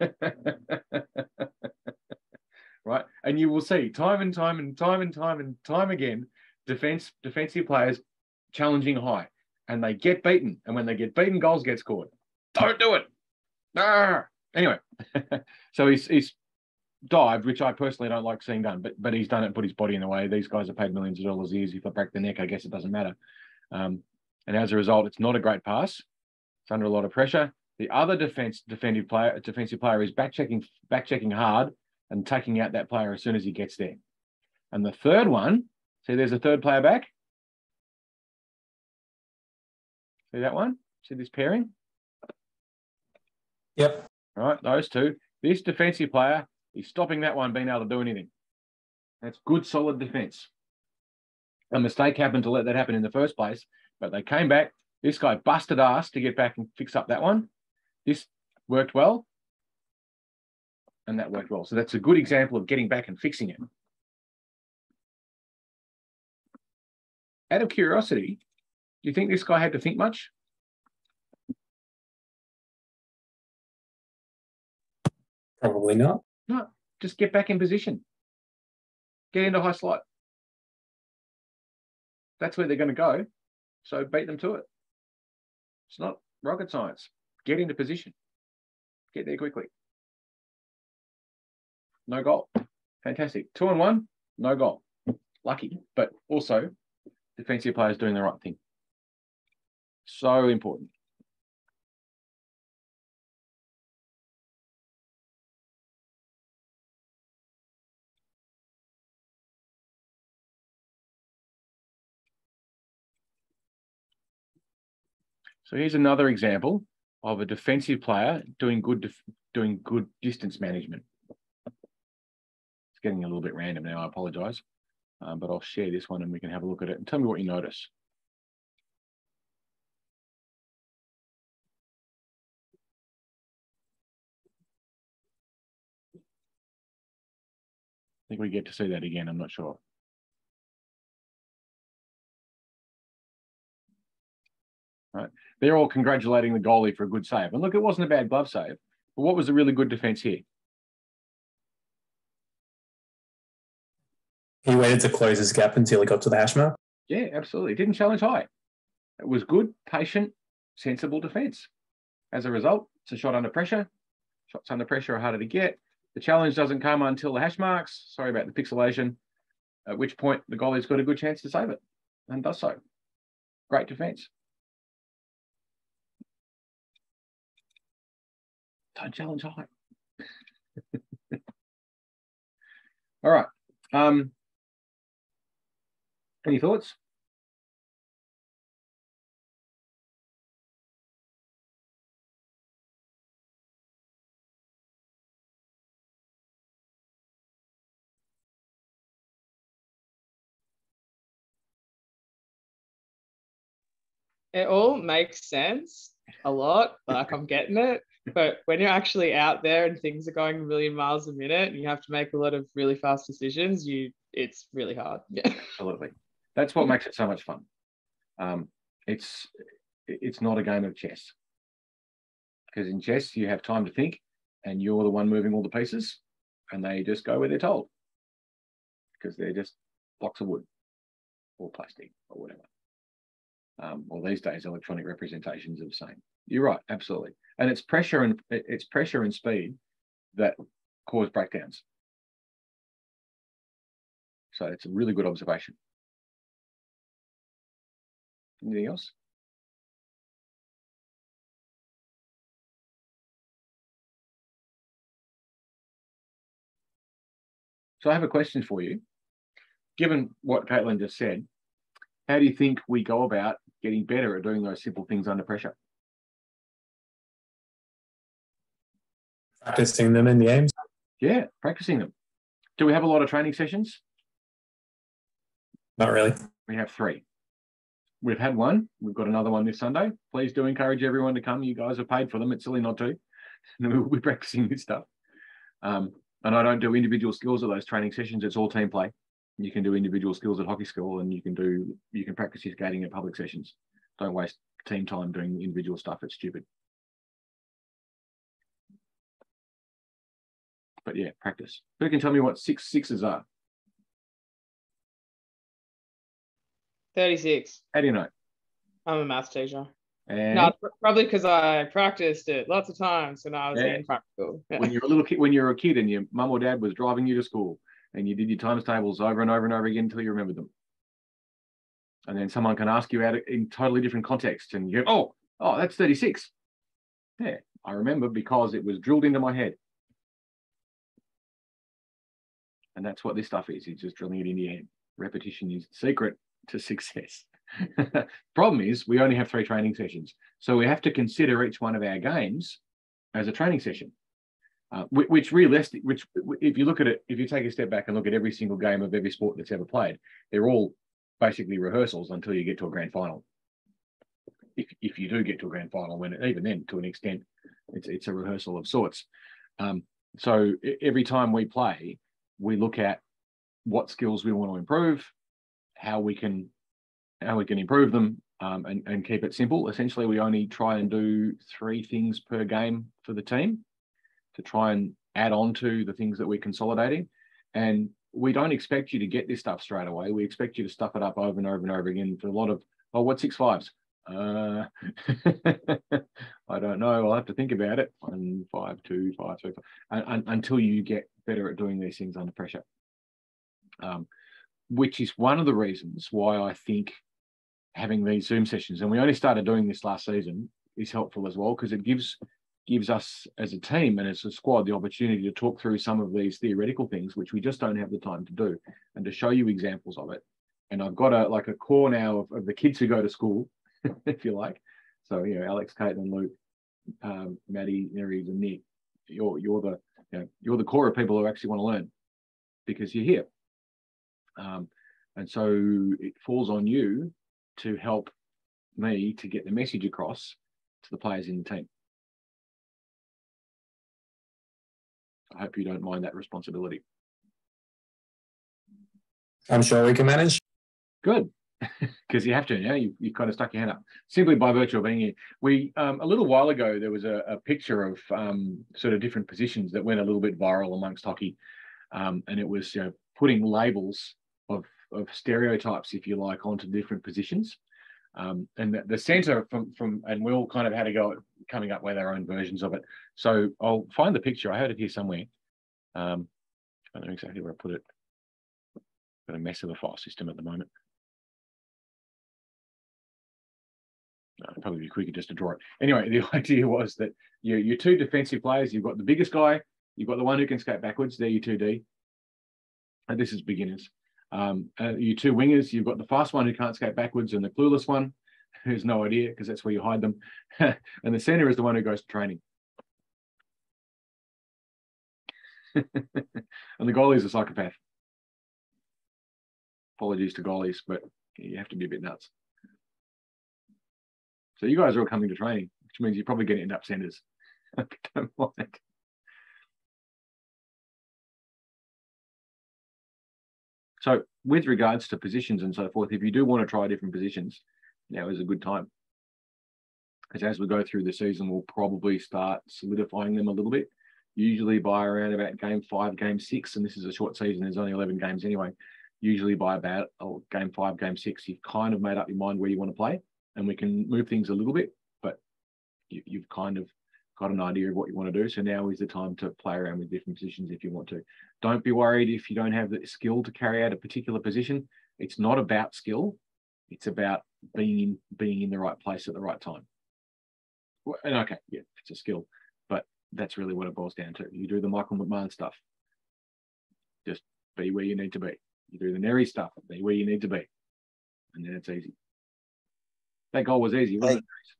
Right. And you will see time and time and time and time and time again, defense, defensive players challenging high, and they get beaten. And when they get beaten, goals get scored. Don't do it. Arr! Anyway, so he's he's dived, which I personally don't like seeing done, but but he's done it and put his body in the way. These guys are paid millions of dollars a year. If they break the neck, I guess it doesn't matter. Um, and as a result, it's not a great pass. It's under a lot of pressure. The other defense defensive player defensive player is back checking back checking hard and taking out that player as soon as he gets there. And the third one, see, there's a third player back. See that one? See this pairing? Yep. All right, those two. This defensive player is stopping that one being able to do anything. That's good, solid defense. A mistake happened to let that happen in the first place, but they came back. This guy busted ass to get back and fix up that one. This worked well, and that worked well. So that's a good example of getting back and fixing it. Out of curiosity, do you think this guy had to think much? Probably not. No, just get back in position. Get into high slot. That's where they're going to go. So beat them to it. It's not rocket science. Get into position. Get there quickly. No goal. Fantastic. Two and one, no goal. Lucky, but also defensive players doing the right thing. So important. So here's another example of a defensive player doing good def doing good distance management. It's getting a little bit random now, I apologize. Um, but I'll share this one and we can have a look at it and tell me what you notice. I think we get to see that again, I'm not sure. Right. They're all congratulating the goalie for a good save. And look, it wasn't a bad glove save, but what was a really good defense here? He waited to close his gap until he got to the hash mark. Yeah, absolutely. Didn't challenge high. It was good, patient, sensible defense. As a result, it's a shot under pressure. Shots under pressure are harder to get. The challenge doesn't come until the hash marks. Sorry about the pixelation. At which point the goalie's got a good chance to save it and does so. Great defense. Don't challenge high. All right. Um, any thoughts? It all makes sense a lot. Like I'm getting it. But when you're actually out there and things are going a million miles a minute and you have to make a lot of really fast decisions, you it's really hard. Yeah. Absolutely. That's what makes it so much fun. Um, it's it's not a game of chess. Because in chess, you have time to think and you're the one moving all the pieces and they just go where they're told. Because they're just blocks of wood or plastic or whatever. Um, or these days, electronic representations of the same. You're right, absolutely. And it's pressure and it's pressure and speed that cause breakdowns. So it's a really good observation. Anything else? So I have a question for you. Given what Caitlin just said, how do you think we go about getting better at doing those simple things under pressure? Practicing them in the games. Yeah, practicing them. Do we have a lot of training sessions? Not really. We have three. We've had one. We've got another one this Sunday. Please do encourage everyone to come. You guys are paid for them. It's silly not to. We'll be practicing this stuff. Um, and I don't do individual skills at those training sessions. It's all team play. You can do individual skills at hockey school and you can do, you can practice your skating at public sessions. Don't waste team time doing individual stuff. It's stupid. But yeah, practice. Who can tell me what six sixes are? thirty-six. How do you know? I'm a maths teacher. And No, pr- probably because I practiced it lots of times when I was Yeah. in primary school. Yeah. when you're a little kid, when you're a kid and your mum or dad was driving you to school and you did your times tables over and over and over again until you remembered them. And then someone can ask you out in totally different context and you go, oh, oh, that's thirty-six. Yeah, I remember because it was drilled into my head. And that's what this stuff is. It's just drilling it into your head. Repetition is the secret to success. Problem is, we only have three training sessions. So we have to consider each one of our games as a training session, uh, which, which realistic, which if you look at it, if you take a step back and look at every single game of every sport that's ever played, they're all basically rehearsals until you get to a grand final. If, if you do get to a grand final, when even then, to an extent, it's, it's a rehearsal of sorts. Um, so every time we play, we look at what skills we want to improve, how we can how we can improve them, um, and, and keep it simple. Essentially, we only try and do three things per game for the team to try and add on to the things that we're consolidating. And we don't expect you to get this stuff straight away. We expect you to stuff it up over and over and over again for a lot of, oh, what's six fives? Uh, I don't know. I'll have to think about it. One, five, two, five, three, five, and, and, until you get better at doing these things under pressure. Um, which is one of the reasons why I think having these Zoom sessions, and we only started doing this last season, is helpful as well, because it gives gives us as a team and as a squad the opportunity to talk through some of these theoretical things, which we just don't have the time to do, and to show you examples of it. And I've got a like a core now of, of the kids who go to school, if you like. So, you know, Alex, Caitlin, Luke, um, Maddie, Neres, and Nick, you're you're the you know, you're the core of people who actually want to learn because you're here. Um, and so it falls on you to help me to get the message across to the players in the team. I hope you don't mind that responsibility. I'm sure we can manage. Good, because you have to, yeah, you, you kind of stuck your hand up simply by virtue of being here. We, um, a little while ago, there was a, a picture of um, sort of different positions that went a little bit viral amongst hockey. Um, and it was, you know, putting labels of, of stereotypes, if you like, onto different positions. Um, and the, the centre from, from, and we all kind of had to go at coming up with our own versions of it. So I'll find the picture. I had it here somewhere. Um, I don't know exactly where I put it. Got a mess of a file system at the moment. No, it'd probably be quicker just to draw it. Anyway, the idea was that you, your two defensive players, you've got the biggest guy, you've got the one who can skate backwards, they're your two D. And this is beginners. Um, uh, your two wingers, you've got the fast one who can't skate backwards and the clueless one who's no idea because that's where you hide them. And the center is the one who goes to training. And the goalie is a psychopath. Apologies to goalies, but you have to be a bit nuts. So you guys are all coming to training, which means you're probably going to end up centers. Don't mind. So with regards to positions and so forth, if you do want to try different positions, now is a good time. Because as we go through the season, we'll probably start solidifying them a little bit, usually by around about game five, game six, and this is a short season, there's only eleven games anyway. Usually by about oh, game five, game six, you've kind of made up your mind where you want to play, and we can move things a little bit, but you, you've kind of got an idea of what you want to do. So now is the time to play around with different positions if you want to. Don't be worried if you don't have the skill to carry out a particular position. It's not about skill. It's about being in, being in the right place at the right time. And okay, yeah, it's a skill, but that's really what it boils down to. You do the Michael McMahon stuff. Just be where you need to be. You do the Neres stuff, be where you need to be. And then it's easy. That goal was easy, wasn't Hey. it?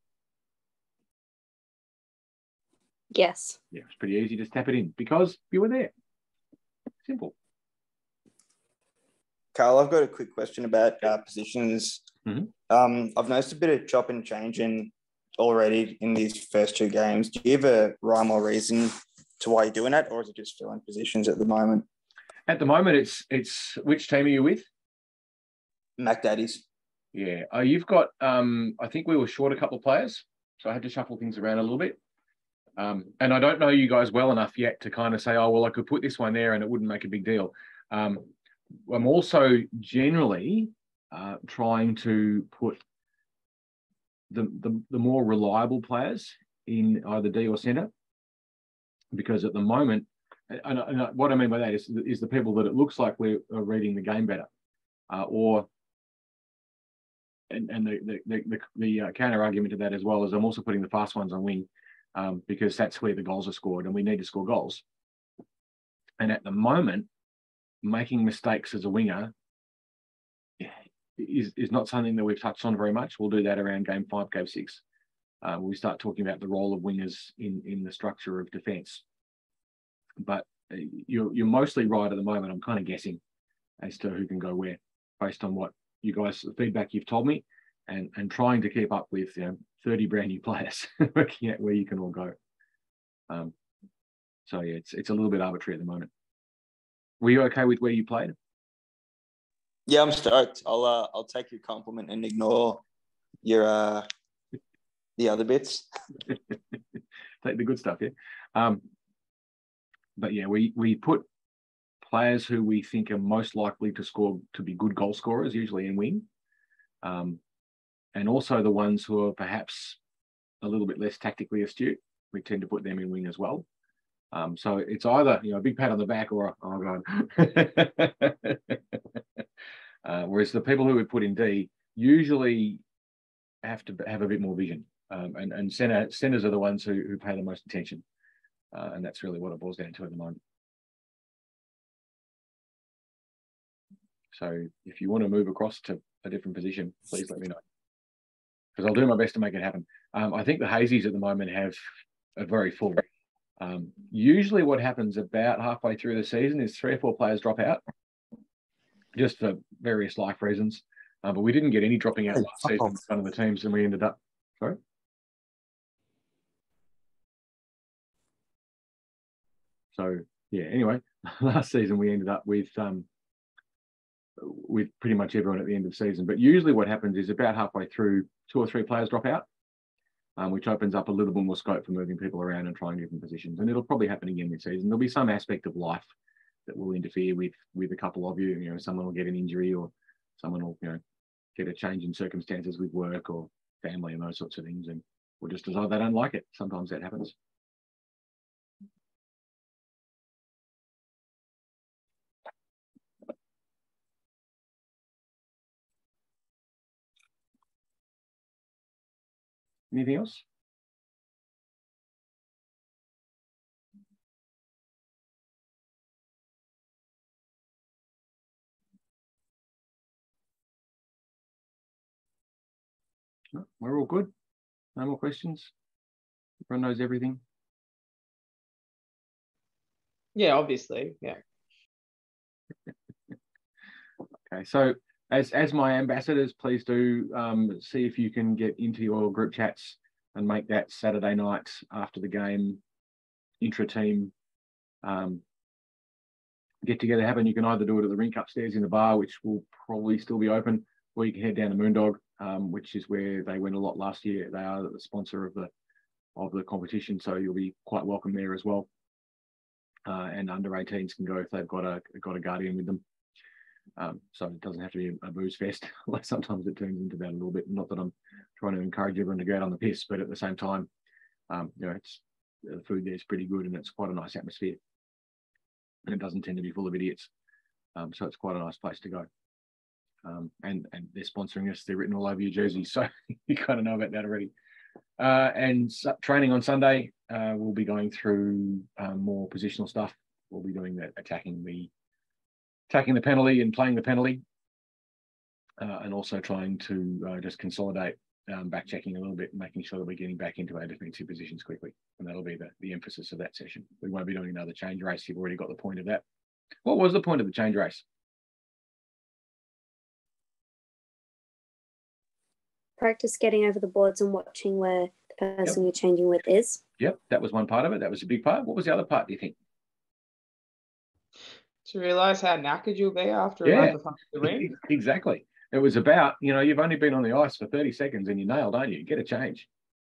Yes. Yeah, it's pretty easy. Just tap it in because you were there. Simple. Carl, I've got a quick question about uh, positions. Mhm. Um, I've noticed a bit of chop and changing already in these first two games. Do you have a rhyme or reason to why you're doing that, or is it just filling positions at the moment? At the moment, it's it's which team are you with? Mac Daddies. Yeah, uh, you've got. Um, I think we were short a couple of players, so I had to shuffle things around a little bit. Um, and I don't know you guys well enough yet to kind of say, oh well, I could put this one there and it wouldn't make a big deal. Um, I'm also generally uh, trying to put the, the the more reliable players in either D or centre, because at the moment, and, and what I mean by that is is the people that it looks like we're reading the game better, uh, or and and the the the, the uh, counter argument to that as well is I'm also putting the fast ones on wing. um, because that's where the goals are scored, and we need to score goals. And at the moment, making mistakes as a winger is, is not something that we've touched on very much. We'll do that around game five, game six. Uh, we start talking about the role of wingers in, in the structure of defence. But you're, you're mostly right at the moment. I'm kind of guessing as to who can go where based on what you guys, the feedback you've told me, and, and trying to keep up with, you know, thirty brand new players, working out where you can all go. Um, so yeah, it's, it's a little bit arbitrary at the moment. Were you okay with where you played? Yeah, I'm stoked. I'll uh, I'll take your compliment and ignore your uh, the other bits. Take the good stuff, yeah. Um, but yeah, we we put players who we think are most likely to score, to be good goal scorers, usually in wing, um, and also the ones who are perhaps a little bit less tactically astute. We tend to put them in wing as well. Um, so it's either, you know, a big pat on the back or, oh God. uh, whereas the people who we put in D usually have to have a bit more vision. Um, and and center, centers are the ones who, who pay the most attention. Uh, and that's really what it boils down to at the moment. So if you want to move across to a different position, please let me know, because I'll do my best to make it happen. Um, I think the Hazies at the moment have a very full. Um, usually what happens about halfway through the season is three or four players drop out, just for various life reasons. Uh, but we didn't get any dropping out last season with one of the teams, and we ended up, sorry? So, yeah, anyway, last season we ended up with um, with pretty much everyone at the end of the season. But usually what happens is about halfway through, two or three players drop out, um, which opens up a little bit more scope for moving people around and trying different positions. And it'll probably happen again this season. There'll be some aspect of life that will interfere with with a couple of you. You know, someone will get an injury, or someone will, you know, get a change in circumstances with work or family and those sorts of things, and we'll just decide they don't like it. Sometimes that happens. Anything else? No, we're all good. No more questions. Everyone knows everything. Yeah, obviously. Yeah. Okay, so as as my ambassadors, please do um, see if you can get into your group chats and make that Saturday night after the game intra-team um, get together happen. You can either do it at the rink upstairs in the bar, which will probably still be open, or you can head down to Moondog, um, which is where they went a lot last year. They are the sponsor of the of the competition, so you'll be quite welcome there as well. Uh, and under eighteens can go if they've got a got a guardian with them. Um, so it doesn't have to be a, a booze fest. Like sometimes it turns into that a little bit. Not that I'm trying to encourage everyone to go out on the piss, but at the same time, um, you know, it's the food there's pretty good, and it's quite a nice atmosphere, and it doesn't tend to be full of idiots. Um, so it's quite a nice place to go. Um, and and they're sponsoring us. They're written all over your jerseys, so you kind of know about that already. Uh, and so, training on Sunday, uh, we'll be going through um, more positional stuff. We'll be doing that, attacking the attacking the penalty and playing the penalty, uh, and also trying to uh, just consolidate, um, back checking a little bit, making sure that we're getting back into our defensive positions quickly. And that'll be the, the emphasis of that session. We won't be doing another change race. You've already got the point of that. What was the point of the change race? Practice getting over the boards and watching where the person yep. you're changing with is. Yep, that was one part of it. That was a big part. What was the other part, do you think? To realise how knackered you'll be after yeah, a run behind the ring. Exactly. It was about, you know, you've only been on the ice for thirty seconds and you nailed, don't you? Get a change.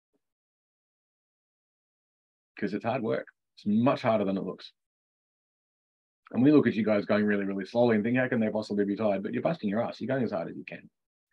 Because it's hard work. It's much harder than it looks. And we look at you guys going really, really slowly and think, how can they possibly be tired? But you're busting your ass. You're going as hard as you can.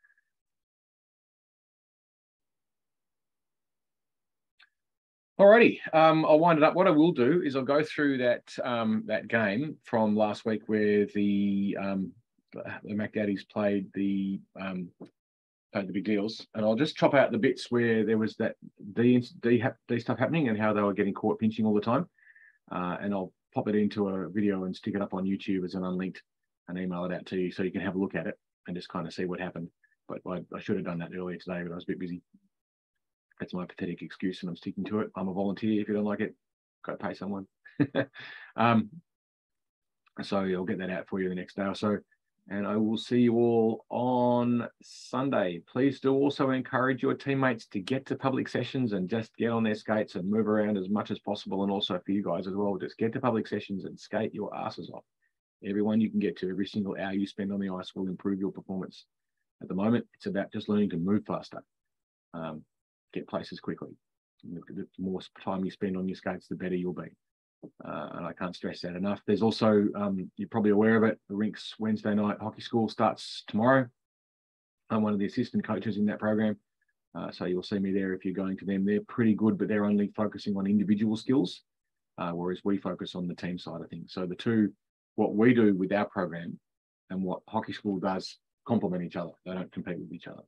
Alrighty, um, I'll wind it up. What I will do is I'll go through that um, that game from last week where the um, the MacDaddies played the um, uh, the big deals, and I'll just chop out the bits where there was that D, D, D stuff happening and how they were getting caught pinching all the time. Uh, and I'll pop it into a video and stick it up on YouTube as an unlinked and email it out to you so you can have a look at it and just kind of see what happened. But I, I should have done that earlier today, but I was a bit busy. That's my pathetic excuse, and I'm sticking to it. I'm a volunteer. If you don't like it, go pay someone. um, so I'll get that out for you the next day or so. And I will see you all on Sunday. Please do also encourage your teammates to get to public sessions and just get on their skates and move around as much as possible. And also for you guys as well, just get to public sessions and skate your asses off. Everyone you can get to, every single hour you spend on the ice will improve your performance. At the moment, it's about just learning to move faster, um, get places quickly. The more time you spend on your skates, the better you'll be. Uh, and I can't stress that enough. There's also, um, you're probably aware of it, the Rinks Wednesday night hockey school starts tomorrow. I'm one of the assistant coaches in that program. Uh, so you'll see me there if you're going to them. They're pretty good, but they're only focusing on individual skills, uh, whereas we focus on the team side of things. So the two, what we do with our program and what hockey school does complement each other. They don't compete with each other.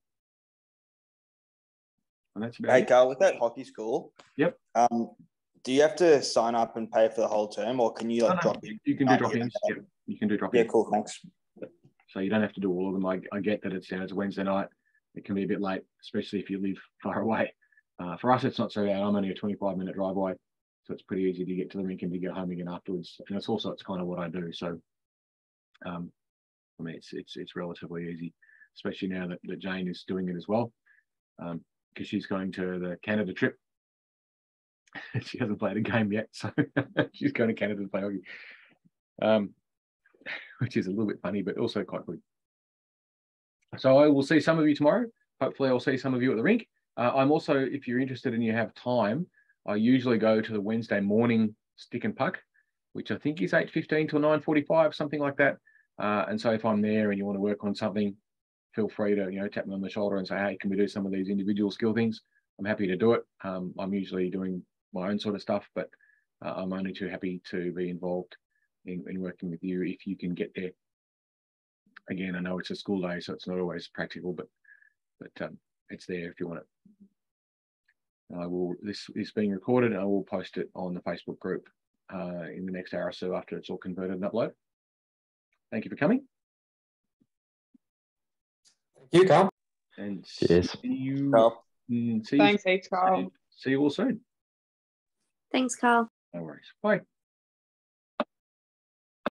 And that's about Hey, it. Carl, with that hockey school, Yep. Um, do you have to sign up and pay for the whole term, or can you like No, no, drop in? you can do Oh, drop-ins. yeah. Yeah, you can do drop-ins. Yeah, cool. Thanks. So you don't have to do all of them. I, I get that it's, you know, it's a Wednesday night. It can be a bit late, especially if you live far away. Uh, for us, it's not so bad. I'm only a twenty-five minute drive away, so it's pretty easy to get to the rink and to go home again afterwards. And it's also, it's kind of what I do. So, um, I mean, it's it's it's relatively easy, especially now that, that Jane is doing it as well, because um, she's going to the Canada trip. She hasn't played a game yet, so she's going to Canada to play hockey, um, which is a little bit funny, but also quite good. So I will see some of you tomorrow. Hopefully I'll see some of you at the rink. Uh, I'm also, if you're interested and you have time, I usually go to the Wednesday morning stick and puck, which I think is eight fifteen till nine forty-five, something like that. Uh, and so if I'm there and you want to work on something, feel free to, you know, tap me on the shoulder and say, hey, can we do some of these individual skill things? I'm happy to do it. Um, I'm usually doing my own sort of stuff, but uh, I'm only too happy to be involved in, in working with you if you can get there. Again, I know it's a school day, so it's not always practical, but but um, it's there if you want it. I will. This is being recorded, and I will post it on the Facebook group uh, in the next hour or so after it's all converted and uploaded. Thank you for coming. Thank you, Carl. And Cheers. see you. Carl. mm, See Thanks, you, heaps, Carl. see you all soon. Thanks, Carl. No worries. Bye.